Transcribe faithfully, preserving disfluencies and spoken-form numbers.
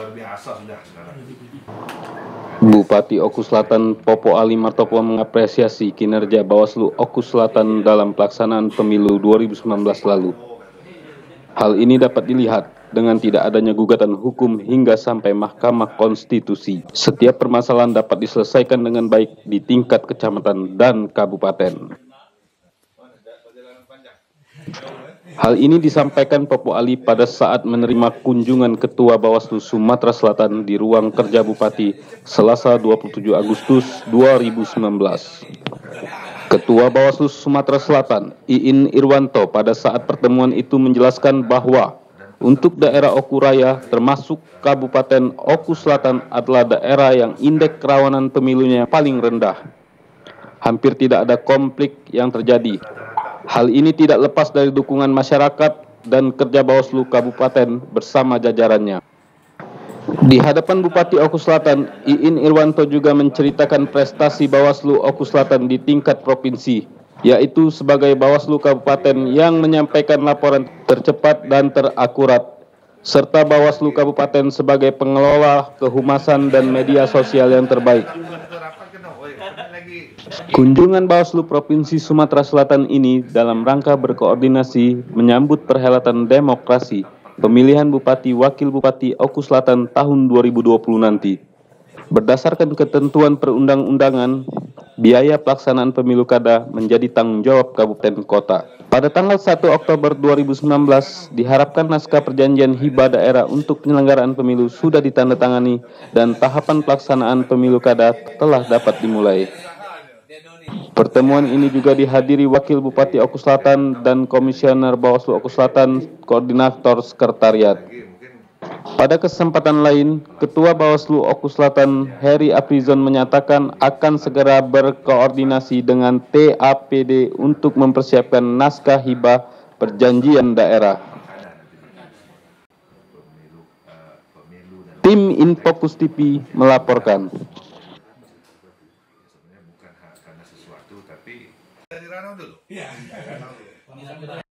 luar biasa sudah sekarang. Bupati Oku Selatan Popo Ali Martopo mengapresiasi kinerja Bawaslu Oku Selatan dalam pelaksanaan pemilu dua ribu sembilan belas lalu. Hal ini dapat dilihat dengan tidak adanya gugatan hukum hingga sampai Mahkamah Konstitusi. Setiap permasalahan dapat diselesaikan dengan baik di tingkat kecamatan dan kabupaten. Hal ini disampaikan Popo Ali pada saat menerima kunjungan Ketua Bawaslu Sumatera Selatan di ruang kerja Bupati Selasa dua puluh tujuh Agustus dua ribu sembilan belas. Ketua Bawaslu Sumatera Selatan, Iin Irwanto, pada saat pertemuan itu menjelaskan bahwa untuk daerah Oku Raya termasuk Kabupaten Oku Selatan adalah daerah yang indeks kerawanan pemilunya paling rendah. Hampir tidak ada konflik yang terjadi. Hal ini tidak lepas dari dukungan masyarakat dan kerja Bawaslu Kabupaten bersama jajarannya. Di hadapan Bupati Oku Selatan, Iin Irwanto juga menceritakan prestasi Bawaslu Oku Selatan di tingkat provinsi, yaitu sebagai Bawaslu Kabupaten yang menyampaikan laporan tercepat dan terakurat, serta Bawaslu Kabupaten sebagai pengelola kehumasan dan media sosial yang terbaik. Kunjungan Bawaslu Provinsi Sumatera Selatan ini dalam rangka berkoordinasi menyambut perhelatan demokrasi pemilihan Bupati Wakil Bupati Oku Selatan tahun dua ribu dua puluh nanti. Berdasarkan ketentuan perundang-undangan, biaya pelaksanaan pemilu kada menjadi tanggung jawab kabupaten kota. Pada tanggal satu Oktober dua ribu sembilan belas, diharapkan naskah perjanjian hibah daerah untuk penyelenggaraan pemilu sudah ditandatangani dan tahapan pelaksanaan pemilu kada telah dapat dimulai. Pertemuan ini juga dihadiri Wakil Bupati Oku Selatan dan Komisioner Bawaslu Oku Selatan, Koordinator Sekretariat. Pada kesempatan lain, Ketua Bawaslu Oku Selatan, Heri Aprizon, menyatakan akan segera berkoordinasi dengan T A P D untuk mempersiapkan naskah hibah perjanjian daerah. Tim Infocus T V melaporkan. Dari Ranau dulu. Iya.